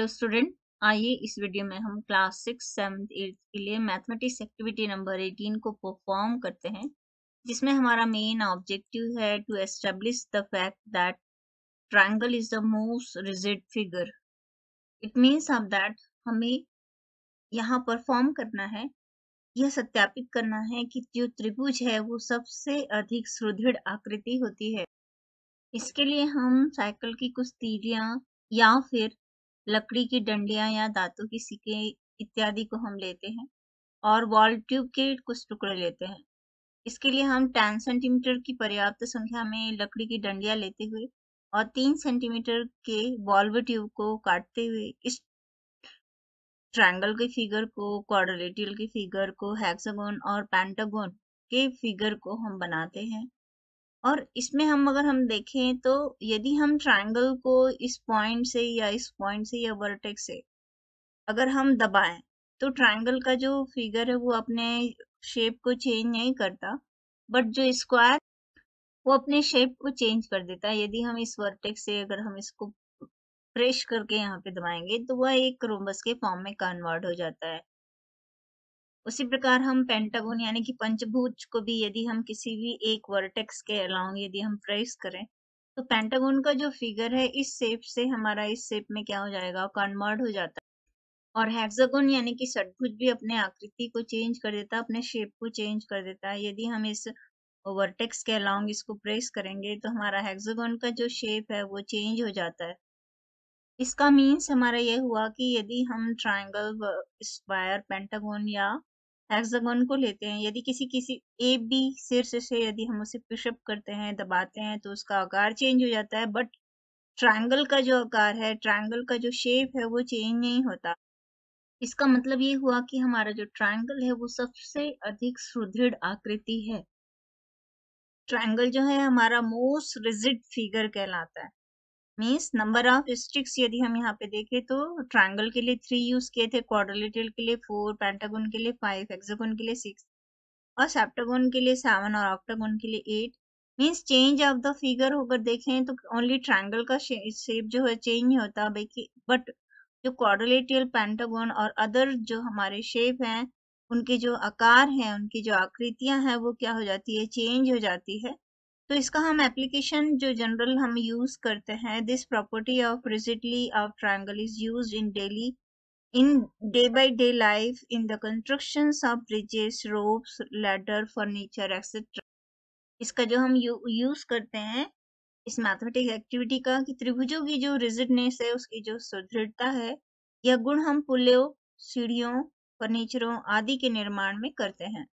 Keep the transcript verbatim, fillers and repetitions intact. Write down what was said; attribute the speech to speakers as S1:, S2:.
S1: Student, आइए इस video में हम क्लास सिक्स सेवन्थ एट्थ के लिए मैथमेटिक्स एक्टिविटी नंबर एटीन को परफॉर्म करते हैं, जिसमें हमारा मेन ऑब्जेक्टिव है to establish the fact that triangle is the most rigid figure. It means of that हमें यहाँ परफॉर्म करना है, यह सत्यापित करना है कि जो त्रिभुज है वो सबसे अधिक सुदृढ़ आकृति होती है। इसके लिए हम साइकिल की कुछ तीलियां या फिर लकड़ी की डंडियां या दांतों की सिक्के इत्यादि को हम लेते हैं और वॉल ट्यूब के कुछ टुकड़े लेते हैं। इसके लिए हम टेन सेंटीमीटर की पर्याप्त संख्या में लकड़ी की डंडियां लेते हुए और तीन सेंटीमीटर के वॉल्व ट्यूब को काटते हुए इस ट्रायंगल के फिगर को, क्वाड्रिलेटरल के फिगर को, हेक्सागोन और पेंटागोन के फिगर को हम बनाते हैं। और इसमें हम अगर हम देखें तो यदि हम ट्रायंगल को इस पॉइंट से या इस पॉइंट से या वर्टेक्स से अगर हम दबाएं तो ट्रायंगल का जो फिगर है वो अपने शेप को चेंज नहीं करता, बट जो स्क्वायर वो अपने शेप को चेंज कर देता है। यदि हम इस वर्टेक्स से अगर हम इसको प्रेस करके यहाँ पे दबाएंगे तो वह एक रोम्बस के फॉर्म में कन्वर्ट हो जाता है। उसी प्रकार हम पेंटागोन यानी कि पंचभुज को भी यदि हम किसी भी एक वर्टेक्स के अलोंग यदि हम प्रेस करें तो पेंटागोन का जो फिगर है इस शेप से हमारा इस शेप में क्या हो जाएगा, कन्वर्ट हो जाता है। और हेक्सागोन यानी कि षटभुज भी अपने आकृति को चेंज कर देता है, अपने शेप को चेंज कर देता है। यदि हम इस वर्टेक्स के अलोंग इसको प्रेस करेंगे तो हमारा हेक्सागोन का जो शेप है वो चेंज हो जाता है। इसका मीन्स हमारा यह हुआ कि यदि हम ट्रायंगल, स्क्वायर, पेंटागोन या हेक्सागोन को लेते हैं, यदि किसी किसी ए बी शीर्ष से यदि हम उसे पुशअप करते हैं, दबाते हैं तो उसका आकार चेंज हो जाता है, बट ट्रायंगल का जो आकार है, ट्रायंगल का जो शेप है वो चेंज नहीं होता। इसका मतलब ये हुआ कि हमारा जो ट्रायंगल है वो सबसे अधिक सुदृढ़ आकृति है। ट्रायंगल जो है हमारा मोस्ट रिजिड फिगर कहलाता है। मीन्स नंबर ऑफ स्टिक्स यदि हम यहाँ पे देखें तो ट्रायंगल के लिए थ्री यूज किए थे, क्वाड्रिलेटरल के लिए फोर, पेंटागोन के लिए फाइव, हेक्सागोन के लिए सिक्स और सेप्टागोन के लिए सेवन और ऑक्टागोन के लिए eight. Means change of the figure अगर देखें तो ओनली ट्रायंगल का शेप जो है चेंज होता, बट जो क्वाड्रिलेटरल, पेंटागोन और अदर जो हमारे शेप हैं उनके जो आकार हैं, उनकी जो आकृतियां हैं वो क्या हो जाती है, चेंज हो जाती है। तो इसका हम एप्लीकेशन जो जनरल हम यूज करते हैं, this property of rigidly of triangle is used in daily in day by day life in the constructions of bridges, ropes, ladder, furniture etcetera. इसका जो हम यू, यूज करते हैं इस मैथमेटिक्स एक्टिविटी का कि त्रिभुजों की जो रिजिडनेस है, उसकी जो सुदृढ़ता है, यह गुण हम पुलों, सीढ़ियों, फर्नीचरों आदि के निर्माण में करते हैं।